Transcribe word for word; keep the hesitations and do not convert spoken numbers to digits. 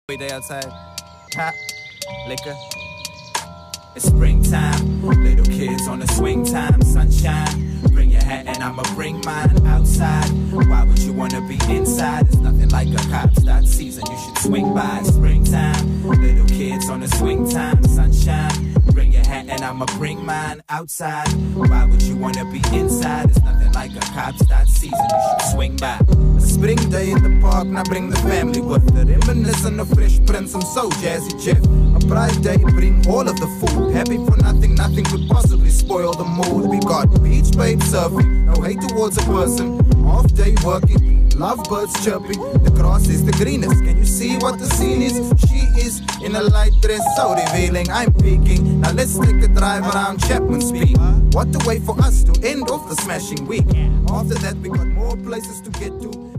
Every day outside, ha, liquor. It's springtime, little kids on the swing time, sunshine. Bring your hat and I'ma bring mine outside. Why would you wanna be inside? It's nothing like a cop's that season, you should swing by. Springtime, little kids on the swing time, sunshine. Bring your hat and I'ma bring mine outside. Why would you wanna be inside? It's nothing like a cop's that season, you should swing by. A spring day in the park, now bring the family with it. Reminiscing of Fresh Prince, I'm so jazzy Jeff. A bright day, bring all of the food. Happy for nothing, nothing could possibly spoil the mood. We got beach babe surfing, no hate towards a person. Off day working, lovebirds chirping. The grass is the greenest, can you see what the scene is? She is in a light dress, so revealing, I'm peeking. Now let's take a drive around Chapman's Peak. What a way for us to end off the smashing week. After that we got more places to get to.